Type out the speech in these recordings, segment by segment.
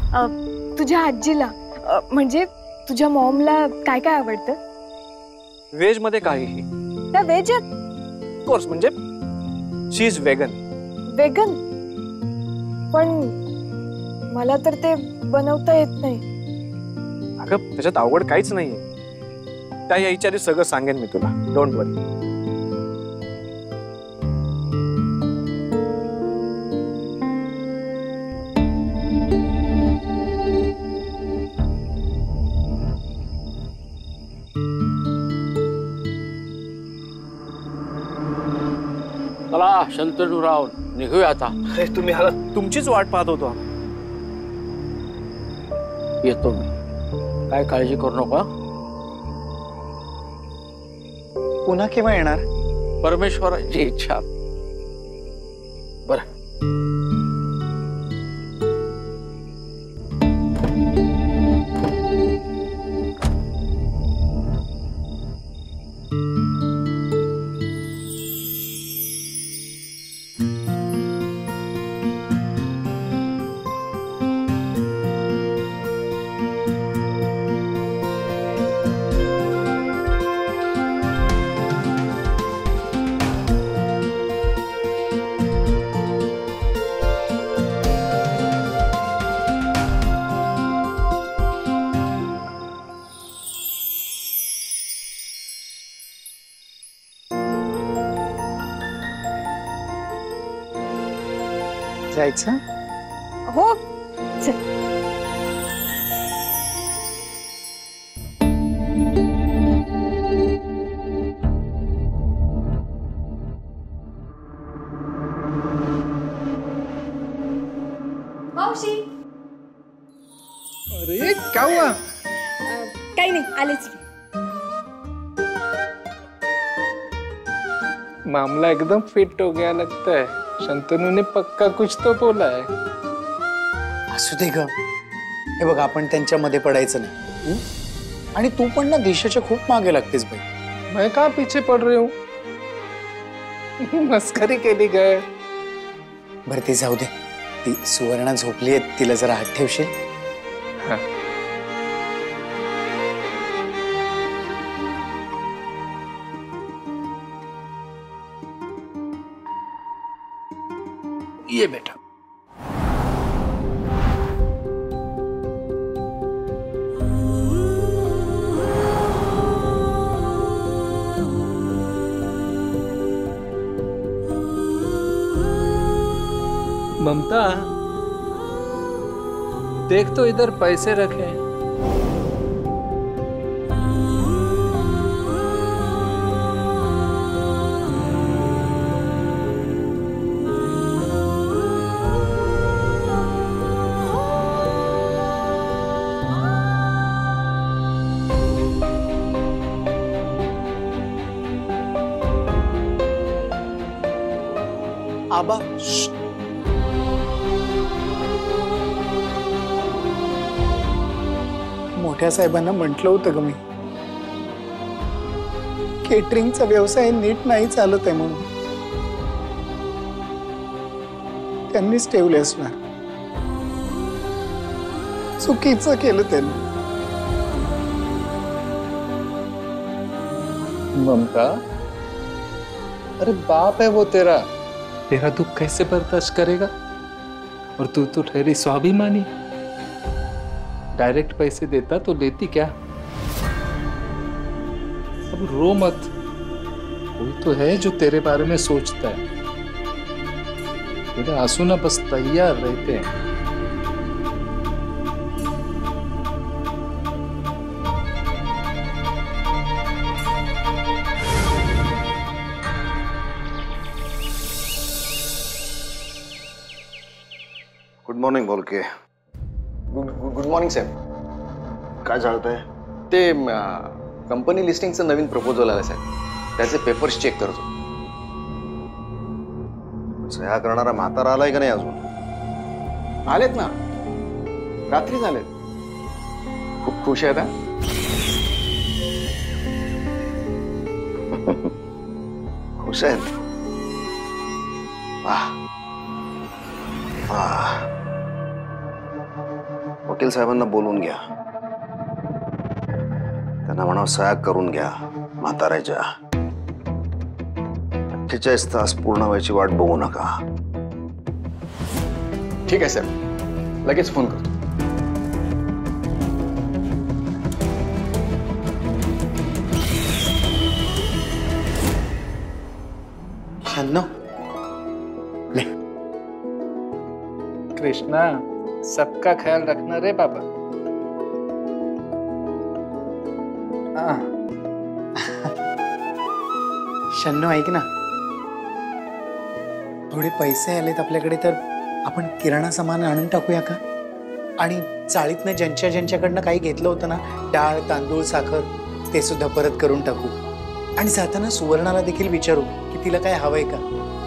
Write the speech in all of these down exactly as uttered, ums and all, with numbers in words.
अ, तुझ्या आजीला अ, म्हणजे तुझ्या मॉमला काय काय आवडतं? व्हेज मध्ये काहीही. त्या व्हेज आहेत? कोर्स म्हणजे शी इज वेगन. वेगन? पण मला तर ते बनवता येत नाही. अगं त्याच्यात अवघड काहीच नाहीये. त्या यायच्या आधी सगळं सांगेन मी तुला, डोंट वरी. चला शंतनुराव, निघूया आता. अरे तुम्ही आला, तुमचीच वाट पाहत होतो. येतो मी, काय काळजी करू नका. पुन्हा केव्हा येणार? परमेश्वराची इच्छा. बरं. जायचं? हो चल. मावशी. अरे क्या हुआ? काही नाही, आलेच की. मामला एकदम फिट हो गया लगता है। शंतनू ने पक्का कुछ तो बोला है। असू दे ग, हे बघ आपण त्यांच्यामध्ये पडायचं नाही. आणि तू पण ना दिशाच्या खूप मागे लागतेस बाई. मैं कहाँ पीछे पड़ रही हूँ? मस्करी केली गए. बरं ती जाऊ दे, ती सुवर्णा झोपली आहे, तिला जरा हात ठेवशील? हाँ. ये बेटा. ममता, देख तो इधर पैसे रखे हैं. आबा, मोठ्या साहेबांना म्हटलं होतं ग मी, केटरिंगचा व्यवसाय नीट नाही चालत आहे म्हणून. त्यांनीच ठेवले असणार. चुकीचं केलं त्यांनी. ममता, अरे बाप है वो तेरा. तेरा दुख कैसे बर्दाश्त करेगा? और तू तो ठहरी स्वाभिमानी. डायरेक्ट पैसे देता तो लेती क्या? अब रो मत. कोई तो है जो तेरे बारे में सोचता है. तेरे आंसू ना बस तैयार रहते हैं. गुड मॉर्निंग बोल के. गुड मॉर्निंग साहेब. काय चालतंय? ते कंपनी लिस्टिंगचं नवीन प्रपोजल आलं साहेब, त्याचे पेपर्स चेक करतो. सह्या करणारा म्हातारा आलाय का नाही अजून? आलेत ना, रात्री झालेत. खूप खुश आहेत. खुश आहेत. वाह वाह. वकील साहेबांना बोलून घ्या. त्यांना म्हणा सह्या करून घ्या म्हाताऱ्याच्या. अठ्ठेचाळीस तास पूर्ण व्हायची वाट बघू नका. ठीक आहे साहेब, लगेच फोन करतो. शहाण्णव ले. कृष्णा, सबका ख्याल रखना रे बाबा. हाँ. शहाण्णव ऐक ना, थोडे पैसे आलेत आपल्याकडे तर आपण किराणा सामान आणून टाकूया का? आणि चाळीतनं ज्यांच्या ज्यांच्याकडनं काही घेतलं होतं ना, डाळ तांदूळ साखर, ते सुद्धा परत करून टाकू. आणि जाताना सुवर्णाला देखील विचारू की तिला काय हवंय का.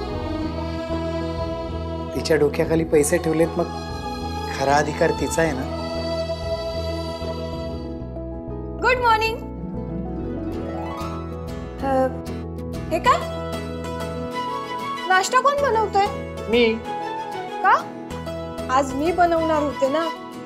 तिच्या डोक्याखाली पैसे ठेवलेत, मग खरा अधिकार तिचा आहे ना. Good morning. हे काय नाश्ता कोण बनवतोय? मी. का? आज मी बनवणार होते ना.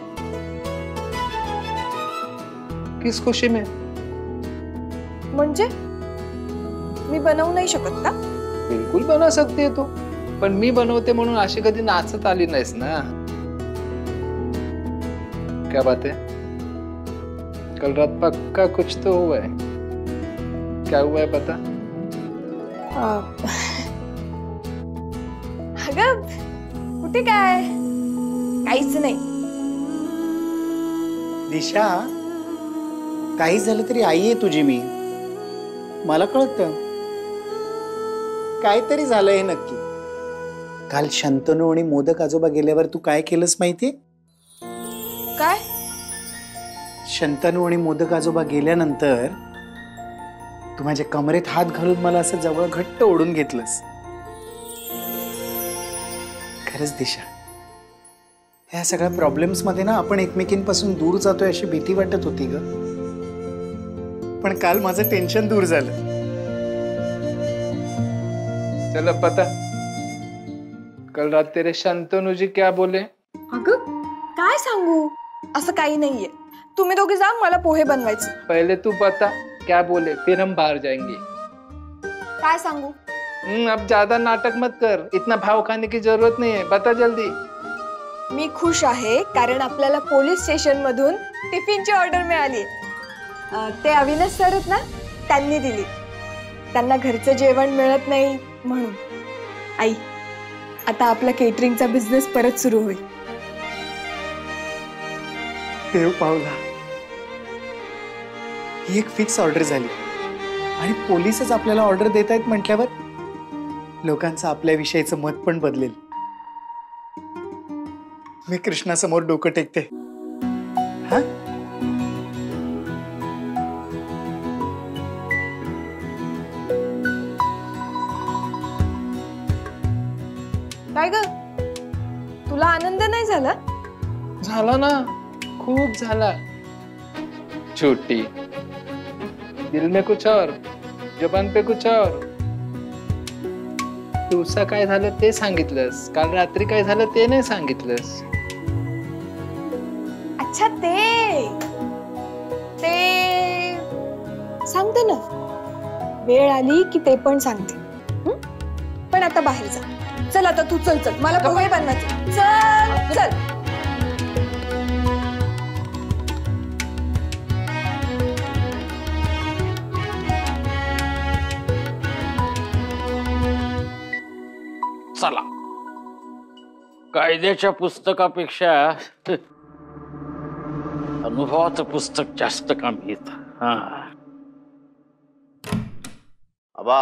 किस खुशी में? म्हणजे मी बनवू नाही शकत का? बिल्कुल बना सकते है तू, पण मी बनवते म्हणून अशी कधी नाचत आली नाहीस ना. क्या बात है? कल रात पक्का कुछ तो हुआ है. क्या हुआ है पता? अगं कुठे काय, काहीच नाही. दिशा, काही झालं तरी आई आहे तुझी मी. मला कळतं काहीतरी झालंय नक्की. काल शंतनू आणि मोदक आजोबा गेल्यावर तू काय केलंस माहितीये? काय? शंतनू आणि मोदक आजोबा गेल्यानंतर तू माझ्या कमरेत हात घालून मला असं जवळ घट्ट ओढून घेतलंस. खरंच दिशा, ह्या सगळ्या प्रॉब्लेम्स मध्ये ना आपण एकमेकींपासून दूर जातोय अशी भीती वाटत होती ग. पण काल माझं टेन्शन दूर झालं. चलो पता, कल रात तेरे शंतनू जी क्या बोले? अगं काय सांगू, असं काही नाहीये. तुम्ही दोघे जा, मला पोहे बनवायचे. पहले तू बता क्या बोले, फिर हम बाहर जाएंगे. काय सांगू? हम्म, अब ज्यादा नाटक मत कर. इतना भाव खाने की जरूरत नहीं है. बता जल्दी. मी खुश आहे कारण आपल्याला पोलीस स्टेशन मधून टिफिनची ऑर्डर मिळाली. ते अविनाश सर आहेत ना, त्यांनी दिली. त्यांना घरचं जेवण मिळत नाही म्हणून. आई, आता आपला केटरिंगचा बिझनेस परत सुरू होईल. देव पावला, ही एक फिक्स ऑर्डर झाली आणि पोलीसच आपल्याला ऑर्डर देत आहेत म्हटल्यावर लोकांचं आपल्याविषयीचं मत पण बदलेल. मी कृष्णासमोर डोकं टेकते. हा, काय ग, तुला आनंद नाही झाला? झाला ना, खूप झाला. छोटी, दिल में कुछ और, जबान पे कुछ और. दिवसा काय झालं ते सांगितलंस, काल रात्री काय झालं ते नाही सांगितलंस. अच्छा, ते ते सांगते ना, वेळ आली की ते पण सांगते. हं? पण आता बाहेर जा. चल आता तू, चल चल, मला पोहे बनवायचे. चल चल. चला, कायद्याच्या पुस्तकापेक्षा अनुभवाचं पुस्तक जास्त कामी येत. हा आबा,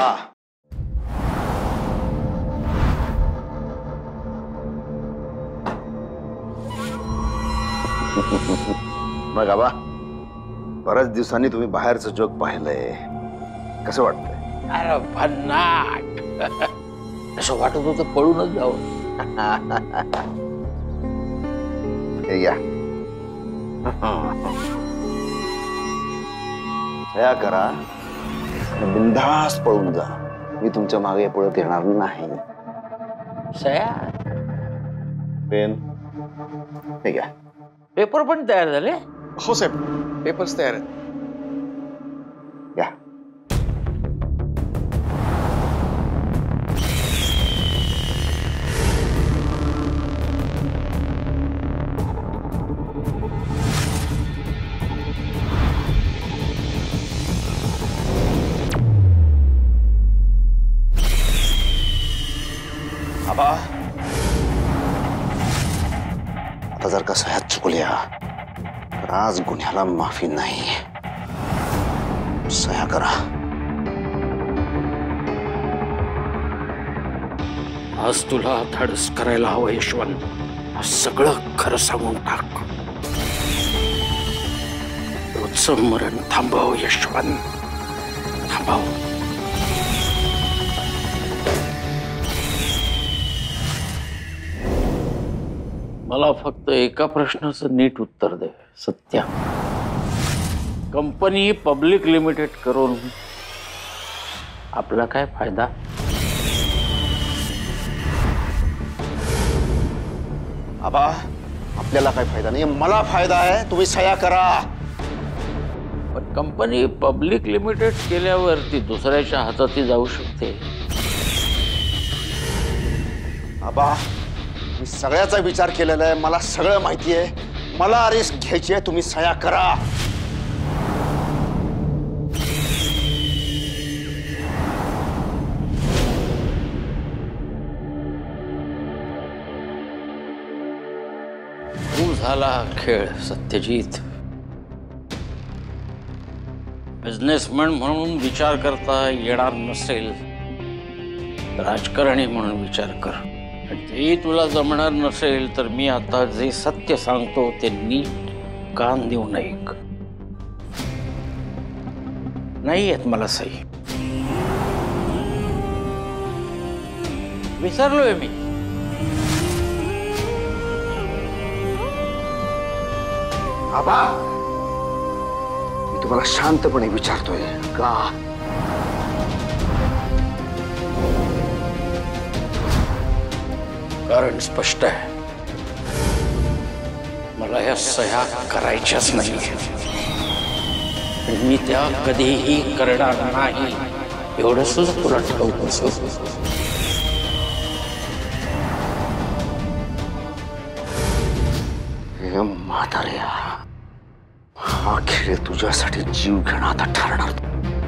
मग आबा, बऱ्याच दिवसांनी तुम्ही बाहेरचं जग पाहिलंय, कसं वाटतंय? अरे भन्नाट. असं वाटत होतं पळूनच जावं. हे घ्या, सह्या करा आणि बिनधास्त पळून जा. मी तुमच्या मागे पळत येणार नाही. सया, पेन हे घ्या. पेपर पण तयार झाले. हो साहेब, पेपर्स तयार आहेत. या. आबा, आता जर का सह्या चुकल्या तर आज गुन्ह्याला माफी नाही. सह्या करा. आज तुला धाडस करायला हवं यशवंत. आज सगळं खरं सांगून टाक. रोजचं मरण थांबव यशवंत, थांबव. मला फक्त एका प्रश्नाचं नीट उत्तर दे सत्या. कंपनी पब्लिक लिमिटेड करून आपला काय फायदा? आबा, आपल्याला काय फायदा नाही, मला फायदा आहे. तुम्ही सह्या करा. पण कंपनी पब्लिक लिमिटेड केल्यावर ती दुसऱ्याच्या हातातही जाऊ शकते. आबा, मी सगळ्याचा विचार केलेला आहे. मला सगळं माहिती आहे. मला रिस्क घ्यायची आहे. तुम्ही सह्या करा. खूप झाला खेळ सत्यजित. बिझनेसमॅन म्हणून विचार करता येणार नसेल, राजकारणी म्हणून विचार कर. ते तुला जमणार नसेल तर मी आता जे सत्य सांगतो ते नीट कान देऊन ऐक. नाही येत मला सही. विसरलोय मी. आबा, मी तुम्हाला शांतपणे विचारतोय का? कारण स्पष्ट आहे, मला या सह्या करायच्याच नाही. मी त्या कधीही करणार नाही, एवढं सुद्धा तुला ठेवतो. हे म्हाताऱ्या, हा खेळ तुझ्यासाठी जीव घेणं आता ठरणार.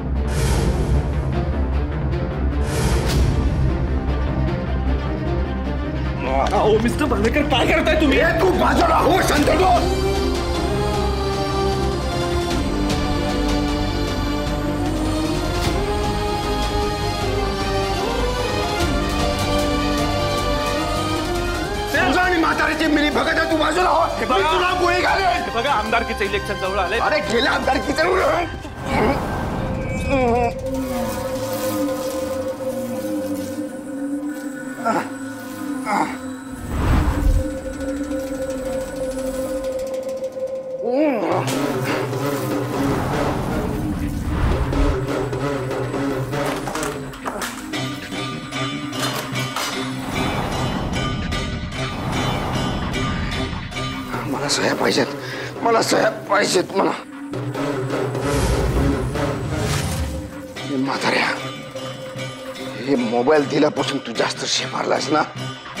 अहो मिस्टर भांडेकर, काय करताय तुम्ही? तू बाजूला हो, शांत हो. तुझा आणि म्हाताऱ्याची मिली भगत आहे. तू बाजूला हो. मी तुला गोळी घालेन. बघा, आमदारकीचं इलेक्शन जवळ आलंय. अरे गेल्या आमदारकीचं मला सह्या पाहिजेत. मला सह्या पाहिजेत. मला म्हाताऱ्या, हे मोबाईल दिल्यापासून तू जास्त शेमारलास ना.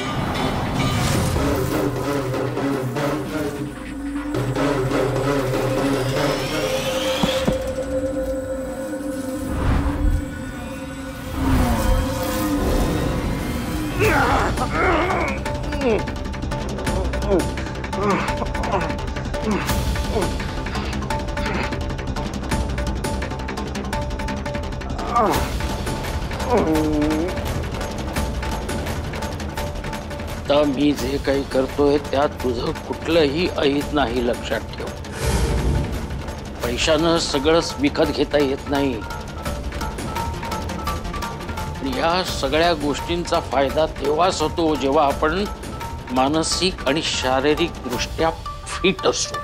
आता मी जे काही करतोय त्यात तुझं कुठलंही अहित नाही, लक्षात ठेव. पैशानं सगळंच विकत घेता येत नाही. या सगळ्या गोष्टींचा फायदा तेव्हाच होतो जेव्हा आपण मानसिक आणि शारीरिक दृष्ट्या फिट असतो.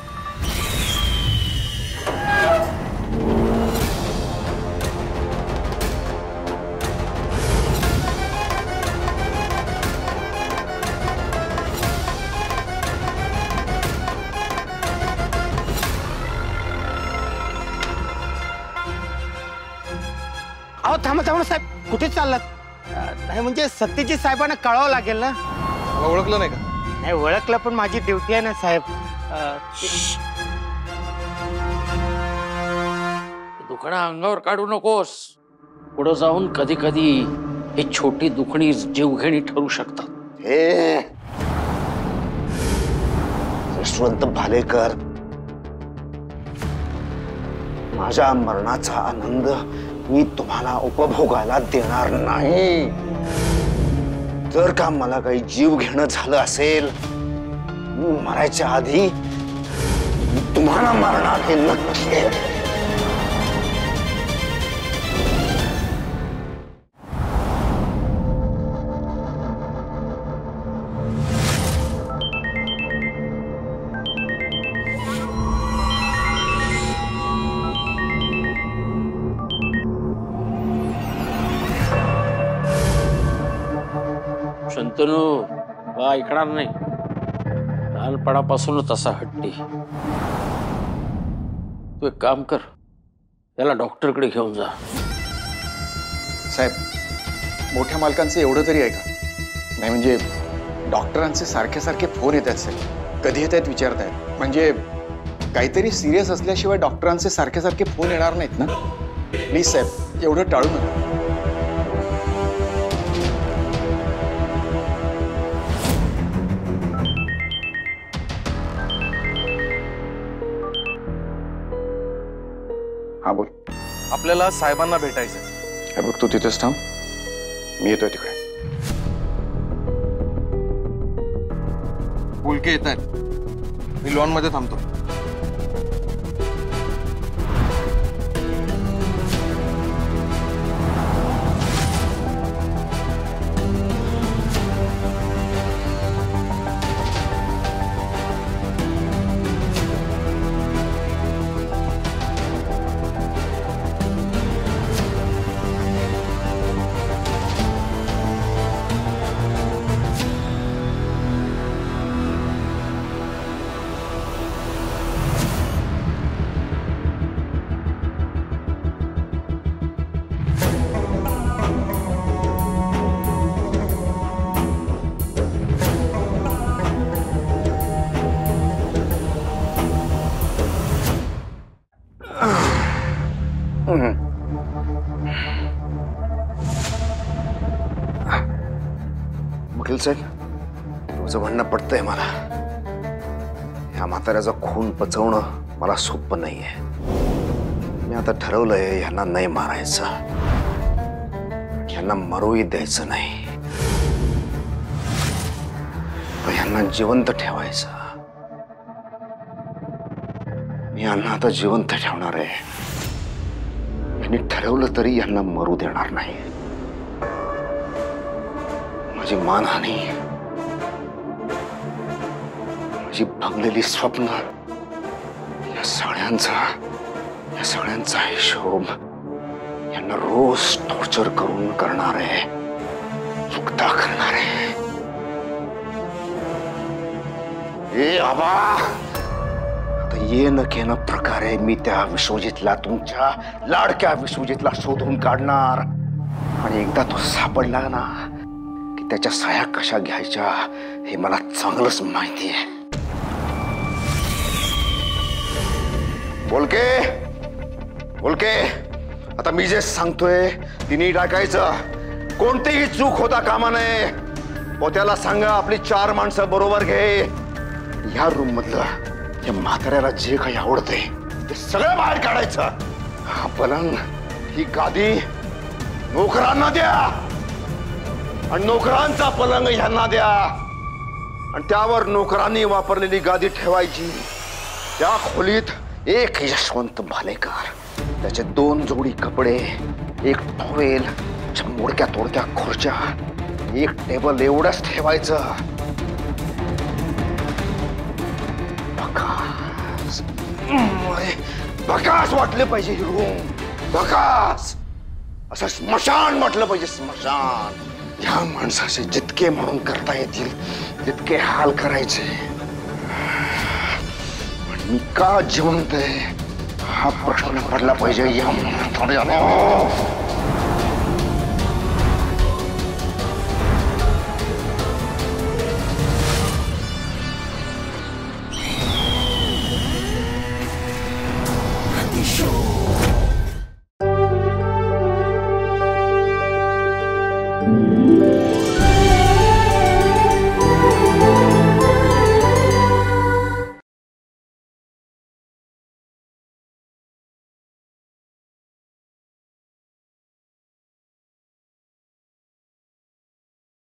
थांबा थांबा साहेब, कुठे चाललात? नाही म्हणजे सत्यजित साहेबांना कळावं लागेल ना. मला ओळखलं नाही का? नाही ओळखलं, पण माझी ड्युटी आहे ना साहेब. अं, दुखणं अंगावर काढू नकोस. पुढे जाऊन कधी कधी ही छोटी दुखणी जीवघेणी ठरू शकतात. हे यशवंत भालेकर, माझ्या मरणाचा आनंद मी तुम्हाला उपभोगायला देणार नाही. जर का मला काही जीव घेणं झालं असेल, मी मरायच्या आधी मी तुम्हाला मारणार हे नक्की आहे. शंतनू बा ऐकणार नाही. लहानपणापासूनच असा हट्टी. तू एक काम कर, त्याला डॉक्टरकडे घेऊन जा. साहेब, मोठ्या मालकांचं एवढं तरी ऐका. नाही म्हणजे डॉक्टरांचे सारखे सारखे फोन येत आहेत साहेब. कधी येत आहेत विचारतायत. म्हणजे काहीतरी सिरियस असल्याशिवाय डॉक्टरांचे सारखे सारखे फोन येणार नाहीत ना. प्लीज साहेब, एवढं टाळू नका. हा बोल. आपल्याला साहेबांना भेटायचंय. हे बघ, तू तिथेच थांब, मी येतोय तिकडे. बोलके येत आहेत. मी लॉन मध्ये थांबतो. वकील साहेब, तुमचं म्हणणं पटतंय मला. ह्या म्हाताऱ्याचा खून पचवणं मला सोपं नाहीये. मी आता ठरवलंय ह्यांना नाही मारायचं, ह्यांना मरूही द्यायचं नाही, पण ह्यांना जिवंत ठेवायचं. मी यांना आता जिवंत ठेवणार आहे. यांनी ठरवलं तरी यांना मरू देणार नाही. माझी मानहानी, माझी भंगलेली स्वप्न, या सगळ्यांचा या सगळ्यांचा हिशोब यांना रोज टॉर्चर करून करणार आहे, चुकता करणार आहे. ए आबा, आता ये न केन प्रकारे मी त्या विश्वजितला, तुमच्या लाडक्या विश्वजितला शोधून काढणार. आणि एकदा तो सापडला ना की त्याच्या सह्या कशा घ्यायच्या हे मला चांगलंच माहिती आहे. बोलके बोलके, आता मी जे सांगतोय तिने टाकायचं. कोणतीही चूक होता कामा नये. पोत्याला सांगा आपली चार माणसं बरोबर घे. ह्या रूम मधलं या म्हाताऱ्याला जे काही आवडते ते सगळं बाहेर काढायचं. हा पलंग, ही गादी नोकरांना द्या आणि नोकरांचा पलंग ह्यांना द्या. आणि त्यावर नोकरांनी वापरलेली गादी ठेवायची. त्या खोलीत एक यशवंत भालेकर, त्याचे दोन जोडी कपडे, एक टॉवेल, मोडक्या तोडक्या खुर्च्या, एक टेबल एवढंच ठेवायचं. बकास बकास वाटले पाहिजे ही रूम. बकास असं स्मशान म्हटलं पाहिजे, स्मशान. ह्या माणसाचे जितके म्हणून करता येतील तितके हाल करायचे. मी का जिवंत आहे हा प्रश्न पडला पाहिजे या म्हाताऱ्याला. शो